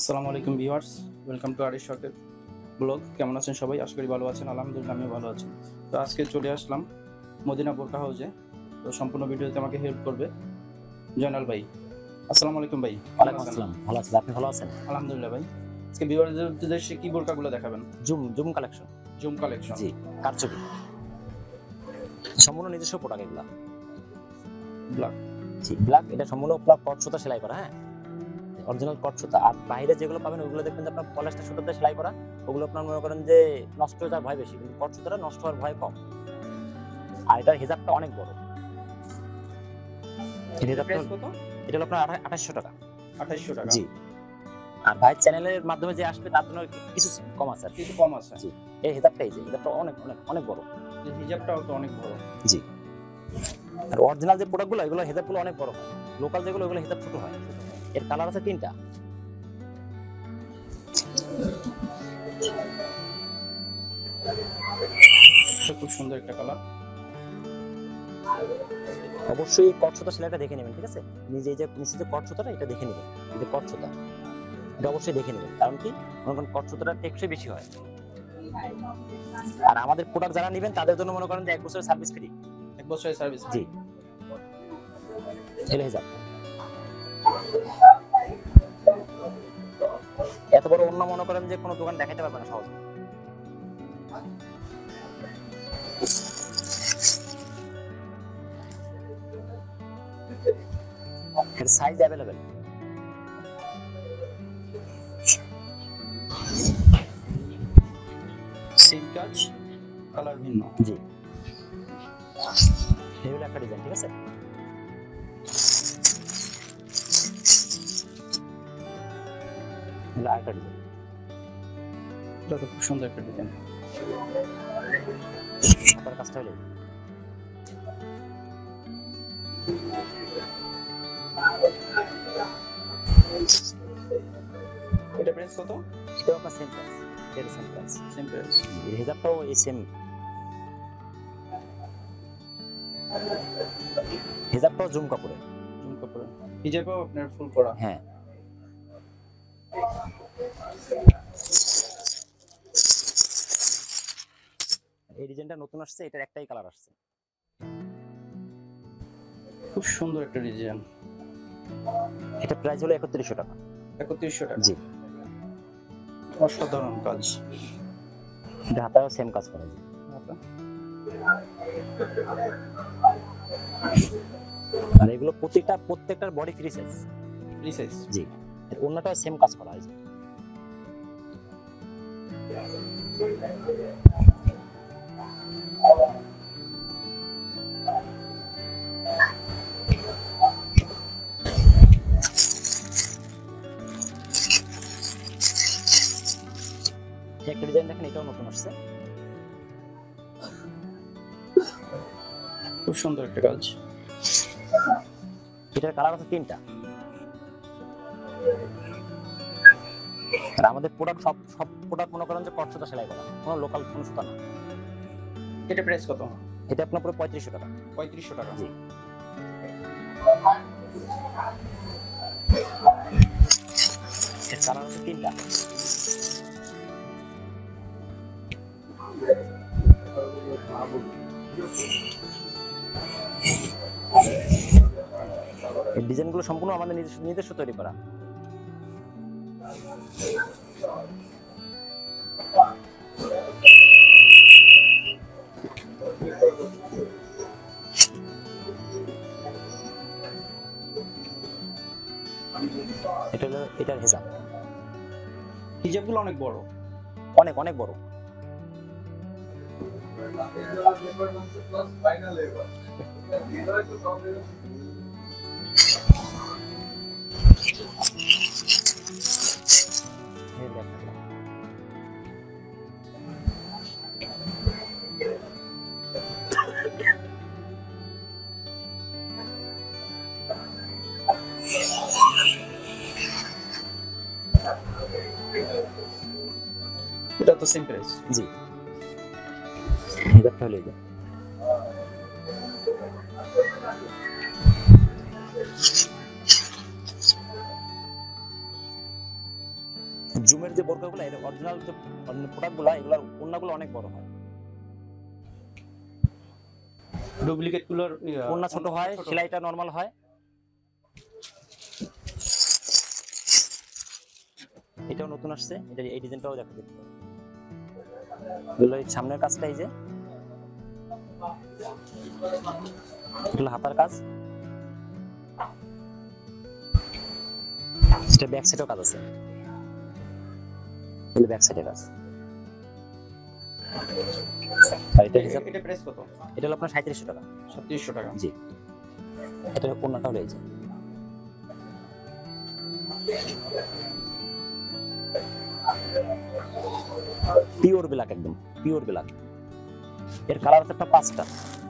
আসসালামু আলাইকুম viewers, welcome to Arish শখের ব্লগ। কেমন আছেন সবাই? আশা করি ভালো আছেন। আলহামদুলিল্লাহ আমিও ভালো আছি। তো আজকে চলে আসলাম মদিনা বোরকা হাউসে। তো সম্পূর্ণ ভিডিওতে আমাকে হেল্প করবে জয়নাল ভাই। আসসালামু আলাইকুম ভাই। ওয়ালাইকুম আসসালাম। ভালো আছি, আপনি ভালো আছেন? আলহামদুলিল্লাহ ভাই। আজকে ভিউয়ারদের উদ্দেশ্যে কি বোরকাগুলো দেখাবেন? Zoom collection. Zoom collection. জি, কারচুপি। সম্পূর্ণ নিজস্ব প্রোডাক্ট এগুলা। ব্ল্যাক। জি, ব্ল্যাক। এটা সম্পূর্ণ আপনার কট সুতা সেলাই করা, হ্যাঁ, অরিজিনাল কট সুতা। আর বাইরে যেগুলো পাবেন ওগুলো দেখবেন যে আপনার পলিস্টার সুতাতে সেলাই করা। ওগুলো আপনার মনে করেন যে নষ্ট হয়ে যাওয়ার ভয় বেশি, কিন্তু কট সুতাটা নষ্ট হওয়ার ভয় কম। আর এটার হিজাবটা অনেক বড়। এই হিজাবটা প্রাইস কত? এটা হলো আপনার 2800 টাকা। 2800 টাকা। জি। আর ভাই চ্যানেলের মাধ্যমে যে আসবে তার জন্য কিছু কম আছে আর কি। কিছু কম আছে। জি। এই হিজাবটা অনেক অনেক অনেক বড়। এই হিজাবটাও তো অনেক বড়। জি। আর অরিজিনাল যে প্রোডাক্টগুলো এগুলো হেজাবগুলো অনেক বড় হয়। লোকাল যেগুলো ওগুলো হেজাব ছোট হয়। এর কালার আছে 3টা। খুব সুন্দর একটা কালার। অবশ্যই কট সুতা সেলাইটা দেখে নেবেন, ঠিক আছে? নিজে যে নিচে যে কট সুতাটা এটা দেখে নেবেন। যে কট সুতা এটা অবশ্যই দেখে নেবেন, কারণ কি মনে করেন কট সুতাটা টেকসই বেশি হয়। আর আমাদের প্রোডাক্ট যারা নেবেন তাদের জন্য মনে করেন যে 1 বছরের সার্ভিস ফ্রি। 1 বছরের সার্ভিস। জি। এলে হেজাব এত বড় অন্য মনে করেন যে কোনো দোকান দেখাতে পারবে না সহজে। এর সাইজ अवेलेबल। সেম কাজ, কালার ভিন্ন। জি। এই হলো একটা ডিজাইন, ঠিক আছে? হলো আরেকটা ডিজাইন। এটা তো খুব সুন্দর একটা ডিজাইন। আপনার কাজটা হলো এটা প্রাইস কত? এটাও আপনার সেম প্রাইস। এর সেম প্রাইস। Same price. এই হিজাবটাও এই সেম। হিজাবটাও জুম কাপড়ে। জুম কাপড়। হিজাবও আপনার ফুল করা। হ্যাঁ। এই ডিজাইনটা নতুন আসছে, এটার একটাই কালার আসছে। খুব সুন্দর একটা ডিজাইন। এটা প্রাইস হলো 3100 টাকা। 3100 টাকা। জি। অসাধারণ কাজ। এটা হাতায়ও সেম কাজ করা যায়। আর এগুলো প্রত্যেকটার body free size. Free size. জি। এর অন্যটাও সেম কাজ করা আছে। একটা ডিজাইন দেখেন, এটাও নতুন আসছে। খুব সুন্দর একটা কাজ। এটার কালার আছে 3টা। আর আমাদের প্রোডাক্ট সব প্রোডাক্ট মনে করেন যে কট সুতা সেলাই করা, কোনো লোকাল কোনো সুতা না। এটা প্রাইস কত? এটা আপনার পুরো 3500 টাকা। 3500 টাকা। জি। এর কালার আছে 3টা। এই ডিজাইনগুলো সম্পূর্ণ আমাদের নিজস্ব তৈরি করা। এটার হিজাব। হিজাবগুলো অনেক বড়। অনেক অনেক বড়। এটা তো সেম প্রাইস। জি। হিজাবটা হলো এটা। জুমের যে বোরকাগুলো এর অরিজিনাল যে প্রোডাক্টগুলো এগুলোর ওন্নাগুলো অনেক বড় হয়, ডুপ্লিকেট গুলোর ওন্না ছোট হয়, সেলাইটা নরমাল হয়। এটাও নতুন আসছে, এটা এই ডিজাইনটাও দেখা দিতে পারে। এগুলো এই সামনের কাজটা এই যে এগুলো হাতার কাজ, এটা ব্যাক সাইডেও কাজ আছে, এগুলো ব্যাক সাইডের কাজ। আর এটা হিসাব, এটা প্রাইস কত? এটা হলো আপনার 3700 টাকা। 3700 টাকা। জি, এটা ওন্নাটাও রয়েছে। পিওর ব্ল্যাক, একদম পিওর ব্ল্যাক। এর কালার আছে একটা 5টা।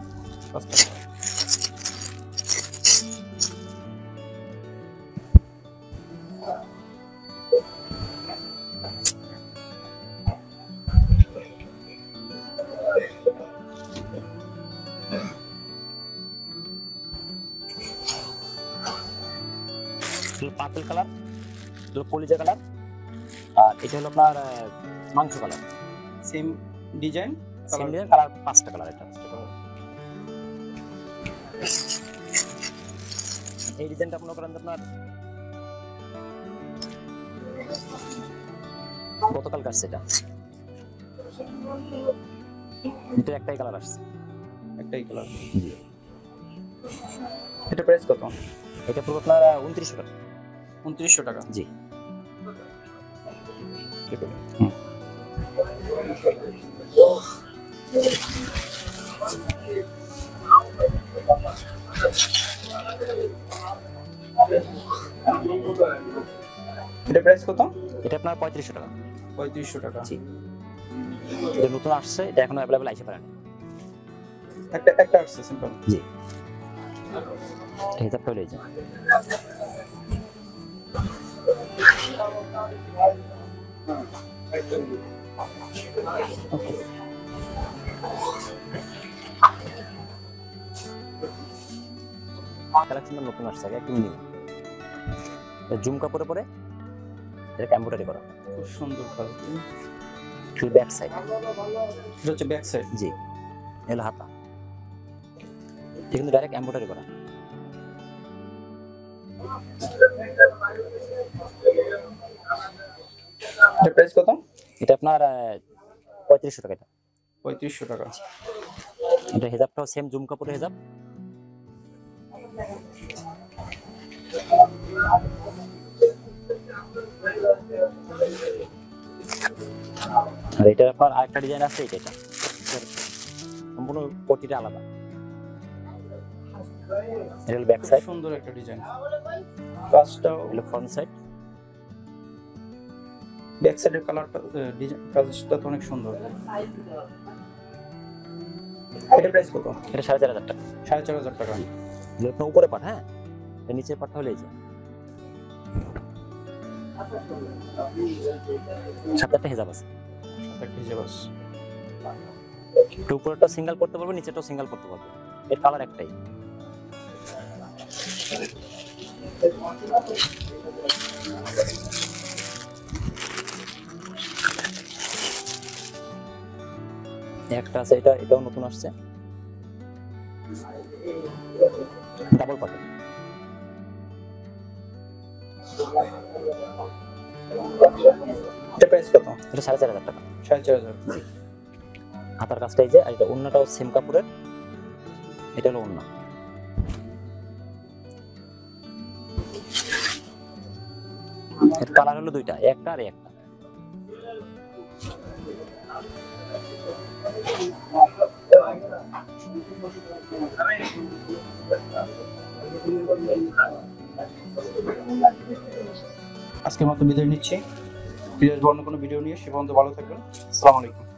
পার্পল কালার, কলিজা কালার, আর এটা হলো আপনার মাংস colour. Same design, same design, colour 5টা কালার। এটা এই ডিজাইনটা মনে করেন আপনার গতকাল কাটছে। এটা একটাই কালার আসছে, একটাই কালার। জি। এটা প্রাইস কত? এটা পুরো আপনার 2900 টাকা। 2900 টাকা। জি। এটা প্রাইস কত? এটা আপনার 3500 টাকা। 3500 টাকা। জি। এটা নতুন আসছে, এটা এখনো अवेलेबल আইছে পারে না। একটা আসছে সিম্পল। জি। এটা হিসাব করে এই যে কালেকশনটা নতুন আসছে, একটু নিউ। জুম কাপড়ে পরে এটা এমব্রয়ডারি করা, খুব সুন্দর কাজ। শুধু ব্যাক সাইড। এটা হচ্ছে ব্যাক সাইড। জি। এলো হাতা, এটা কিন্তু ডাইরেক্ট এমব্রয়ডারি করা। এটা প্রাইস কত? এটা আপনার 3500 টাকা। এটা 3500 টাকা। এটা হিজাবটাও সেম জুম কাপড়ের হিজাব। আর এটা আপনার আরেকটা ডিজাইন আছে, এটা সম্পূর্ণ কোটিটা আলাদা। এটা হলো ব্যাক সাইড, সুন্দর একটা ডিজাইন। কাজটাও এটা ফ্রন্ট সাইড। ব্যাক সাইডের কালারটা ডিজাইন কাজটা তো অনেক সুন্দর। এটা প্রাইস কত? এটা 4500 টাকা। 4500 টাকা। এটা আপনার উপরে পাট, হ্যাঁ, এটা নিচের পাটটা হলো এই যে 7টা হিজাব আছে। একটা হিজাব আছে। উপরেরটা সিঙ্গেল করতে পারবে, নিচেরটাও সিঙ্গেল করতে পারবে। এর কালার একটাই। একটা আছে, এটাও নতুন আসছে, ডাবল পাটে। এটা প্রাইস কত? এটা 4500 টাকা। 4500। হাতার কাজটা এই যে, আর এটা ওন্নাটাও সেম কাপড়ের। এটা হলো ওন্না। এর কালার হলো দুইটা, একটা আর একটা। আজকের মতো বিদায় নিচ্ছি। ফিরে আসবো অন্য কোনো ভিডিও নিয়ে। সে পর্যন্ত ভালো থাকবেন। আসসালামু আলাইকুম।